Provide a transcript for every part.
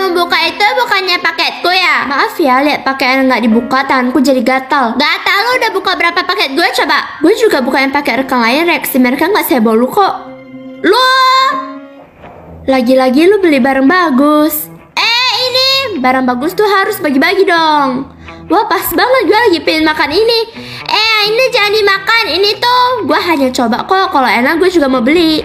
kamu buka itu bukannya paketku ya? Maaf ya, lihat pakaian nggak dibuka, tanganku jadi gatal. Gatal, lu udah buka berapa paket gue coba? Gue juga buka yang pakai rekan lain, reaksi mereka nggak seheboh lu kok. Lu! Lagi-lagi lu beli barang bagus. Ini barang bagus tuh harus bagi-bagi dong. Wah, pas banget gue lagi pengen makan ini. Ini jangan dimakan, ini tuh gue hanya coba kok, kalau enak gue juga mau beli.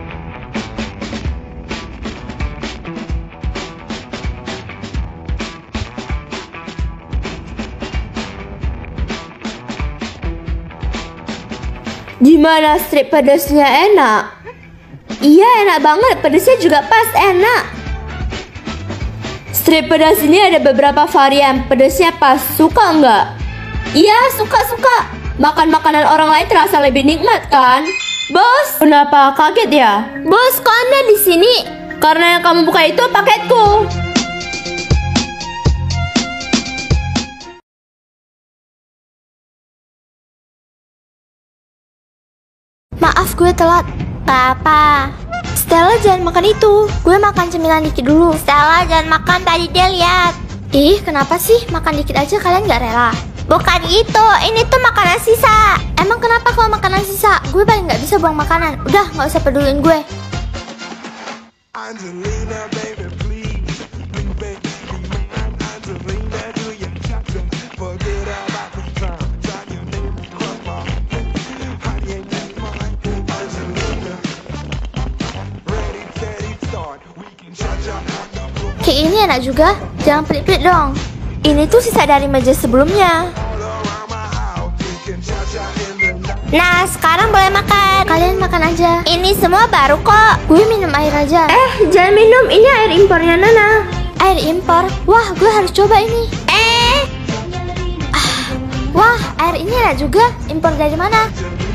Gimana strip pedasnya enak? Iya enak banget, pedasnya juga pas, enak. Strip pedas ini ada beberapa varian, pedasnya pas, suka nggak? Iya suka. Makan makanan orang lain terasa lebih nikmat kan? Bos, kenapa kaget ya? Bos, kok Anda di sini? Karena yang kamu buka itu paketku. Maaf gue telat. Apa? Stella jangan makan itu. Gue makan cemilan dikit dulu. Stella jangan makan, tadi dia lihat. Ih, kenapa sih? Makan dikit aja kalian gak rela? Bukan itu, ini tuh makanan sisa. Emang kenapa kalau makanan sisa? Gue paling gak bisa buang makanan. Udah, gak usah peduliin gue. Angelina, baby, please. Angelina, do you forget about the time. Kayak ini enak juga, jangan pelit-pelit dong. Ini tuh sisa dari meja sebelumnya. Nah, sekarang boleh makan. Kalian makan aja. Ini semua baru kok. Gue minum air aja. Jangan minum, ini air impornya Nana. Air impor? Wah, gue harus coba ini. Wah, air ini enak juga. Impor dari mana?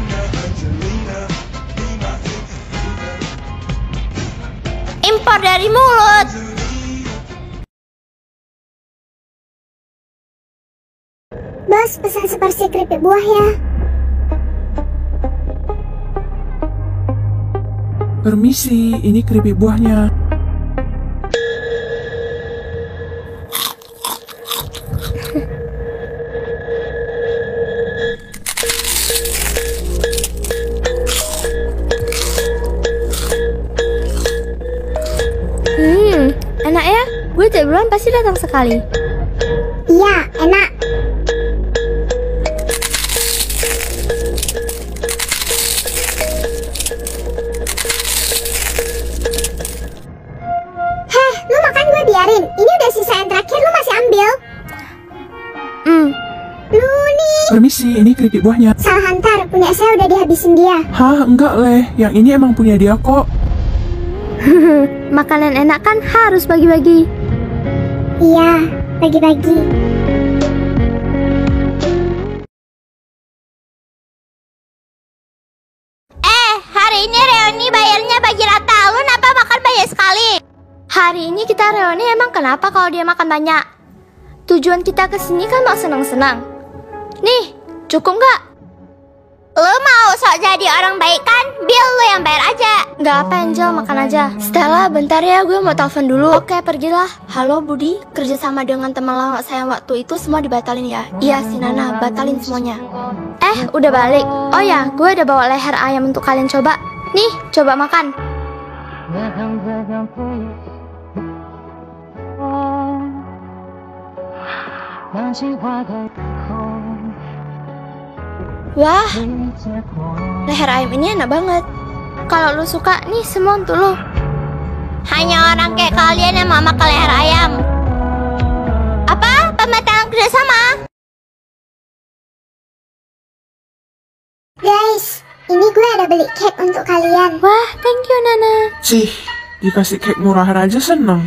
Impor dari mulut. Bos, pesan seporsi keripik buah ya. Permisi, ini keripik buahnya. Enak ya? Gue tiap bulan pasti datang sekali. Iya, enak. Lu makan gue biarin. Ini udah sisa yang terakhir, lu masih ambil. Lu nih. Permisi, ini keripik buahnya. Salah hantar, punya saya udah dihabisin dia. Hah, enggak leh. Yang ini emang punya dia kok. Makanan enak kan harus bagi-bagi. Iya, bagi-bagi. Hari ini reuni bayarnya bagi rata. Lu kenapa makan banyak sekali? Hari ini kita reuni emang kenapa kalau dia makan banyak? Tujuan kita kesini kan mau senang-senang. Nih, cukup nggak? Lu mau sok jadi orang baik kan? Biar lu yang bayar aja. Nggak apa Angel, makan aja. Stella, bentar ya, gue mau telepon dulu. Oke, pergilah. Halo Budi, kerjasama dengan teman lama saya waktu itu semua dibatalin ya? Iya si Nana, batalin semuanya. Udah balik. Oh ya, gue udah bawa leher ayam untuk kalian coba. Nih, coba makan. Wah, leher ayam ini enak banget. Kalau lu suka, nih semua untuk lu. Hanya orang kayak kalian yang mau makan leher ayam. Apa? Pembatalan kerjasama? Guys, ini gue ada beli cake untuk kalian. Wah, thank you Nana. Cih, dikasih cake murahan aja seneng.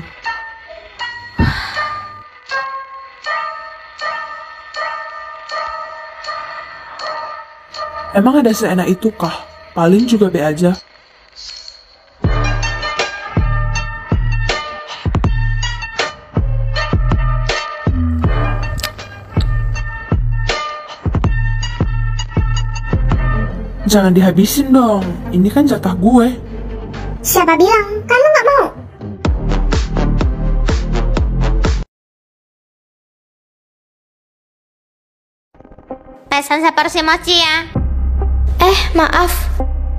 Emang ada seenak itu kah? Paling juga be aja. Jangan dihabisin dong, ini kan jatah gue. Siapa bilang? Kan lu gak mau? pesan seporsi mochi ya. Maaf.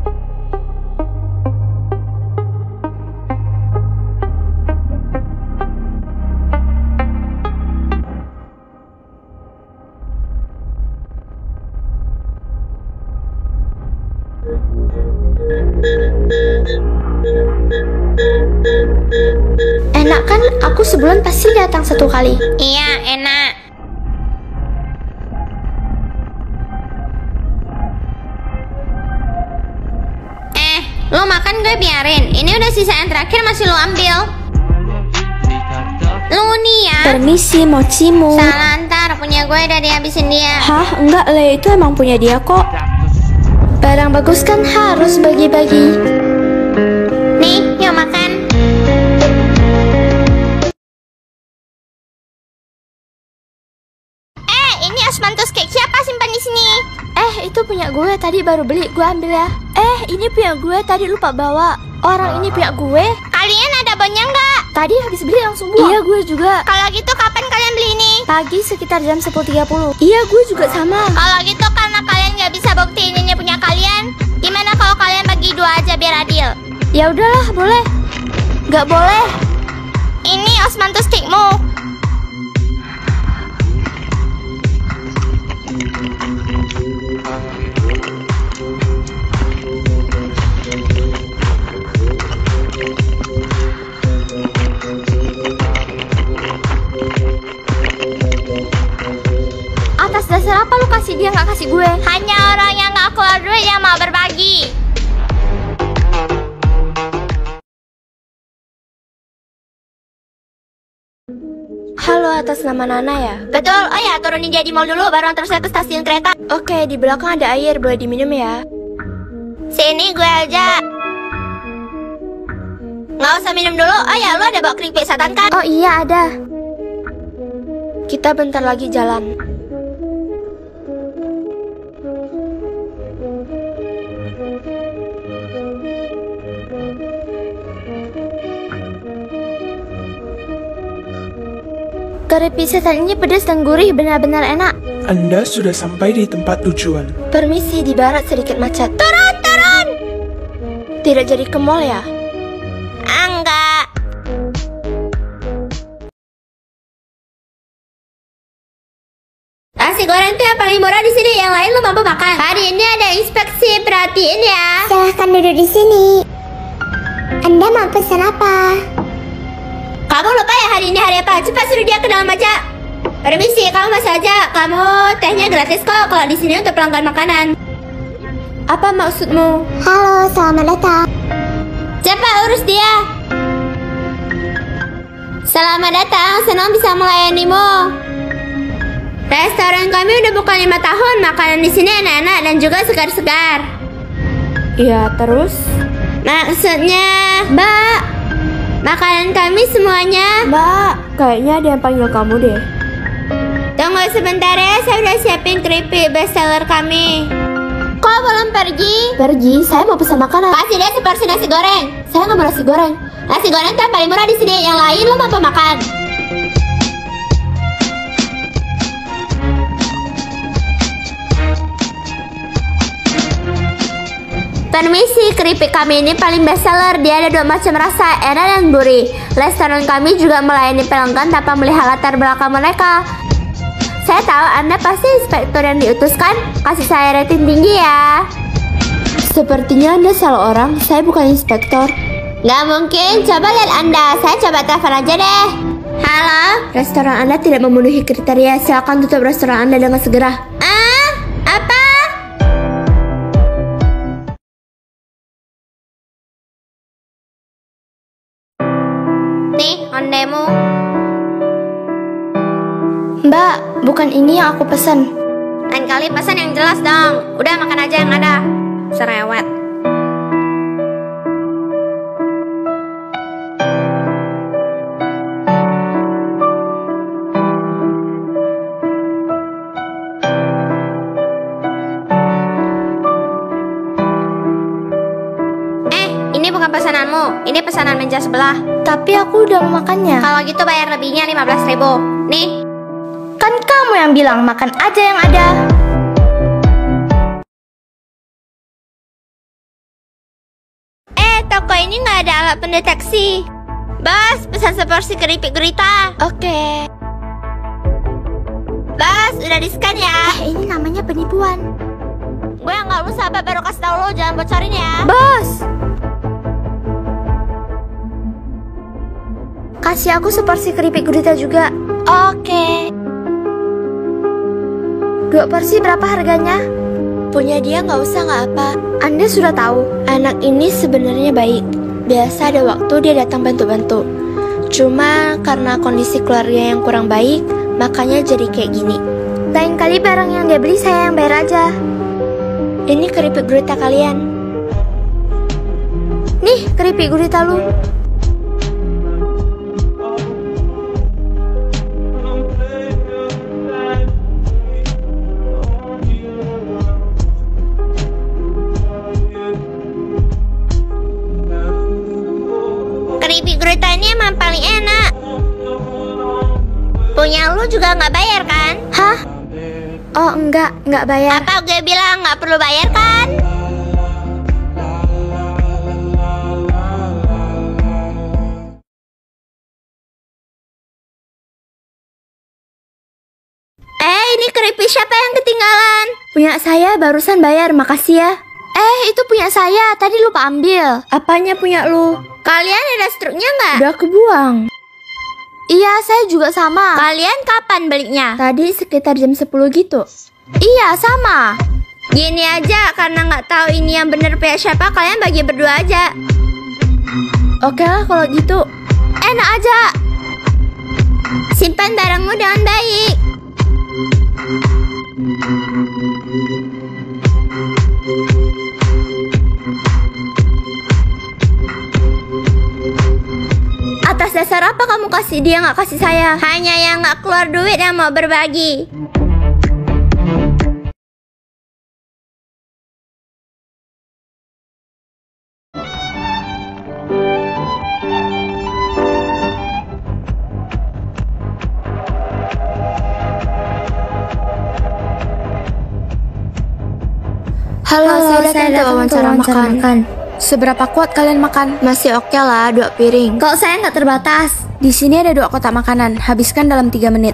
Enak kan? Aku sebulan pasti datang 1 kali. Iya, enak. Lo makan gue biarin. Ini udah sisa yang terakhir masih lo ambil. Lo nih ya. Permisi, mochimu. Salah, ntar punya gue udah dihabisin dia. Hah? Enggak, Le, itu emang punya dia kok. Barang bagus kan harus bagi-bagi. Nih, yuk makan. Ini osmanthus cake siapa simpan di sini? Itu punya gue, tadi baru beli, gue ambil ya. Ini punya gue, tadi lupa bawa. Orang ini punya gue. Kalian ada bonnya nggak? Tadi habis beli langsung buang. Iya, gue juga. Kalau gitu kapan kalian beli ini? Pagi sekitar jam 10.30. Iya, gue juga sama. Kalau gitu karena kalian nggak bisa buktiin ini punya kalian, gimana kalau kalian bagi 2 aja biar adil? Ya udahlah, boleh. Nggak boleh. Ini osmanthus cake-mu. Atas dasar apa lu kasih dia nggak kasih gue? Hanya orang yang nggak keluar duit yang mau berbagi. Halo, atas nama Nana ya? Betul, oh ya turunin jadi mall dulu baru antar saya ke stasiun kereta. Oke, di belakang ada air, boleh diminum ya? Sini gue aja. Nggak usah minum dulu, oh ya lu ada bawa keripik setan kan? Oh iya, ada. Kita bentar lagi jalan. Keripik setan ini pedas dan gurih, benar-benar enak. Anda sudah sampai di tempat tujuan. Permisi, di barat sedikit macet. Turun! Tidak jadi ke mall ya? Enggak. Nasi goreng tuh yang paling murah di sini, yang lain lo mampu makan. Hari ini ada inspeksi, perhatiin ya. Silahkan duduk di sini. Anda mau pesan apa? Kamu lupa ya hari ini hari apa? Cepat suruh dia ke dalam aja. Permisi, kamu masuk aja. Kamu tehnya gratis kok. Kalau di sini untuk pelanggan makanan. Apa maksudmu? Halo, selamat datang. Cepat urus dia. Selamat datang, senang bisa melayanimu. Restoran kami udah buka 5 tahun. Makanan di sini enak-enak dan juga segar-segar. Iya, terus? Maksudnya, Mbak, makanan kami semuanya. Mbak, kayaknya ada yang panggil kamu deh. Tunggu sebentar ya, saya udah siapin keripik bestseller kami. Kok belum pergi? Pergi, saya mau pesan makanan. Kasih dia seporsi nasi goreng. Saya nggak mau nasi goreng. Nasi goreng tuh paling murah di sini. Yang lain lo mampu makan. Permisi, keripik kami ini paling bestseller. Dia ada 2 macam rasa, enak dan gurih. Restoran kami juga melayani pelanggan tanpa melihat latar belakang mereka. Saya tahu Anda pasti inspektur yang diutuskan. Kasih saya rating tinggi ya. Sepertinya Anda salah orang. Saya bukan inspektor. Nggak mungkin, coba lihat Anda. Saya coba telepon aja deh. Halo? Restoran Anda tidak memenuhi kriteria. Silakan tutup restoran Anda dengan segera. Apa? Nih, ondemu. Mbak, bukan ini yang aku pesan. Lain kali pesan yang jelas dong. Udah makan aja yang ada. Serewet. Ini bukan pesananmu. Ini pesanan meja sebelah. Tapi aku udah memakannya. Kalau gitu bayar lebihnya 15.000. Nih. Kan kamu yang bilang makan aja yang ada. toko ini nggak ada alat pendeteksi. Bos, pesan seporsi keripik gurita. Oke. Bos, udah di-scan ya? Ini namanya penipuan. Gue nggak lu sabar baru kasih tau lo, jangan bocorin ya. Bos! Kasih aku seporsi keripik gurita juga. Oke. 2 porsi berapa harganya? Punya dia nggak usah nggak apa. Anda sudah tahu, anak ini sebenarnya baik. Biasa ada waktu dia datang bantu-bantu. Cuma karena kondisi keluarga yang kurang baik, makanya jadi kayak gini. Lain kali barang yang dia beli saya yang bayar aja. Ini keripik gurita kalian. Nih keripik gurita lu. Keripik gurita ini emang paling enak. Punya lu juga nggak bayar kan? Hah? Oh nggak bayar. Apa gue bilang nggak perlu bayar kan? Ini keripik siapa yang ketinggalan? Punya saya, barusan bayar, makasih ya. Itu punya saya, tadi lupa ambil. Apanya punya lu? Kalian ada struknya nggak? Udah kebuang. Iya, saya juga sama. Kalian kapan belinya? Tadi sekitar jam 10 gitu. Iya, sama. Gini aja, karena nggak tahu ini yang bener punya siapa, kalian bagi berdua aja. Oke lah kalau gitu. Enak aja. Simpan barangmu dengan baik. Atas dasar apa kamu kasih dia nggak kasih saya? Hanya yang nggak keluar duit yang mau berbagi. Halo, saya datang untuk wawancara makan. Seberapa kuat kalian makan? Masih oke lah, 2 piring. Kok saya nggak terbatas? Di sini ada 2 kotak makanan, habiskan dalam 3 menit.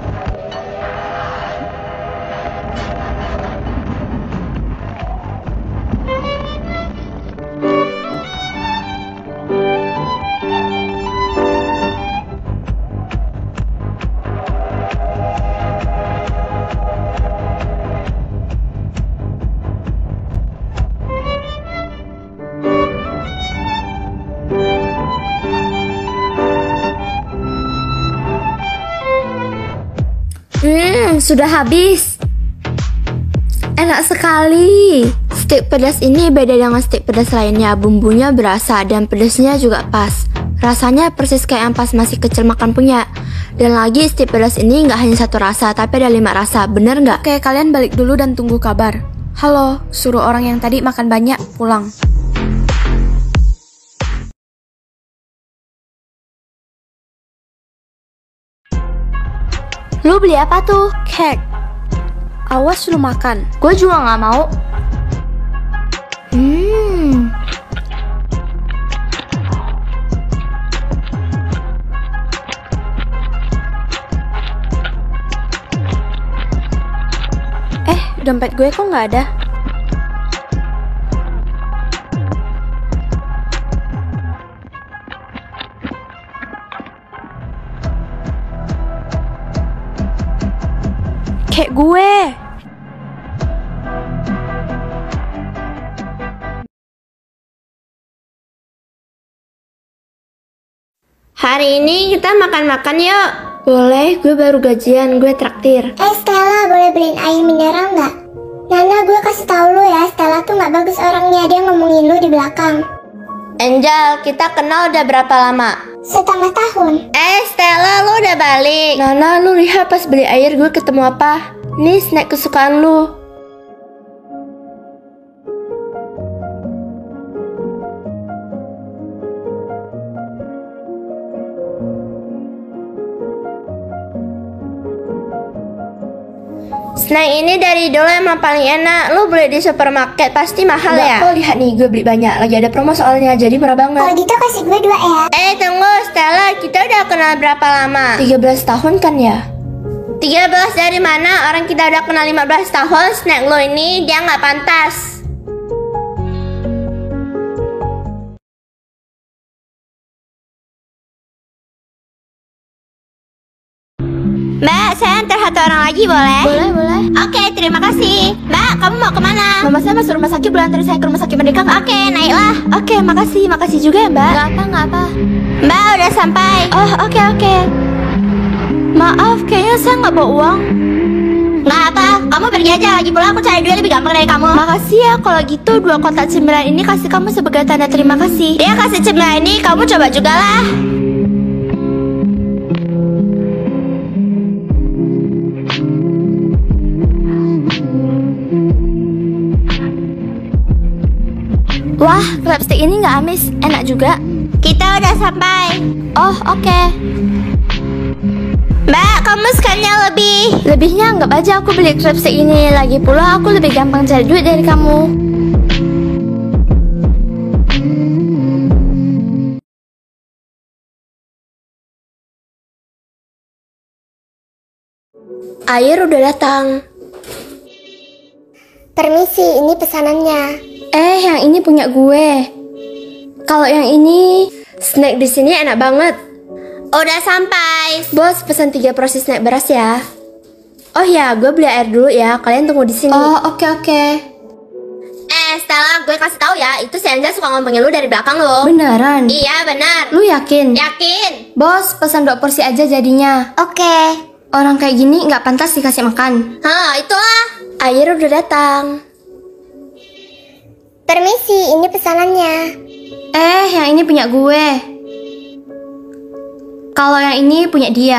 Sudah habis. Enak sekali. Stik pedas ini beda dengan stik pedas lainnya. Bumbunya berasa dan pedasnya juga pas. Rasanya persis kayak yang pas masih kecil makan punya. Dan lagi stik pedas ini nggak hanya 1 rasa, tapi ada 5 rasa. Bener nggak? Oke, kalian balik dulu dan tunggu kabar. Halo, suruh orang yang tadi makan banyak pulang. Lu beli apa tuh? Cake. Awas lu makan. Gue juga nggak mau. Dompet gue kok nggak ada? Kayak gue. Hari ini kita makan-makan yuk. Boleh, gue baru gajian, gue traktir. Stella, boleh beliin air mineral nggak? Nana, gue kasih tau lu ya, Stella tuh nggak bagus orangnya, dia ngomongin lu di belakang. Angel, kita kenal udah berapa lama? Setengah tahun. Stella, lu udah balik. Nana, lu lihat pas beli air gue ketemu apa? Ini snack kesukaan lu. Snack ini dari dulu emang paling enak. Lu beli di supermarket pasti mahal ya. Kok lihat nih, gue beli banyak. Lagi ada promo soalnya, jadi murah banget. Kalau gitu kasih gue 2 ya. Tunggu Stella, kita udah kenal berapa lama? 13 tahun kan ya? 13 dari mana? Orang kita udah kenal 15 tahun. Snack lo ini dia nggak pantas. Mbak, saya antar satu orang lagi boleh? Boleh. Oke, terima kasih. Mbak, kamu mau kemana? Mama saya masuk rumah sakit, boleh anterin saya ke rumah sakit Merdeka nggak? Oke, naiklah. Oke, makasih juga ya Mbak. Nggak apa. Mbak, udah sampai. Oh, oke. Maaf, kayaknya saya nggak bawa uang. Nggak apa, kamu pergi aja. Lagi pula aku cari duit lebih gampang dari kamu. Makasih ya, kalau gitu 2 kotak cemilan ini kasih kamu sebagai tanda terima kasih. Dia kasih cemilan ini, kamu coba juga lah. Wah, crab stick ini nggak amis, enak juga. Kita udah sampai. Oh, oke. Mbak, kamu skannya lebih. Lebihnya anggap aja aku beli crab stick ini. Lagi pula aku lebih gampang cari duit dari kamu. Air udah datang. Permisi, ini pesanannya. Yang ini punya gue. Kalau yang ini, snack di sini enak banget. Udah sampai. Bos, pesan 3 porsi snack beras ya. Oh ya, gue beli air dulu ya. Kalian tunggu di sini. Oh, oke. Stella, gue kasih tahu ya, itu si Angel suka ngomongin lu dari belakang lo. Beneran? Iya, benar. Lu yakin? Yakin? Bos, pesan 2 porsi aja jadinya. Oke. Orang kayak gini nggak pantas dikasih makan. Itulah. Air udah datang. Permisi, ini pesanannya. Yang ini punya gue. Kalau yang ini punya dia.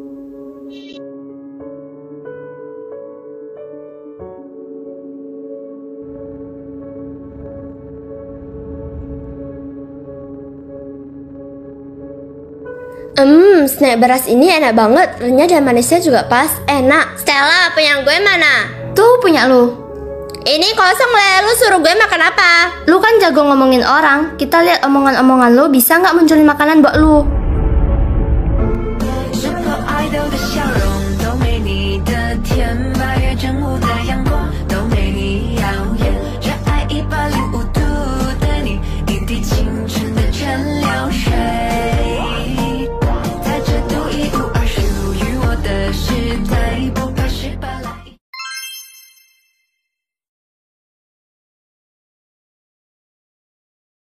Snack beras ini enak banget. Renyah dan manisnya juga pas, enak. Stella, punya gue mana? Tuh punya lu. Ini kosong lah, lu suruh gue makan apa? Lu kan jago ngomongin orang. Kita lihat omongan-omongan lu bisa nggak munculin makanan buat lu.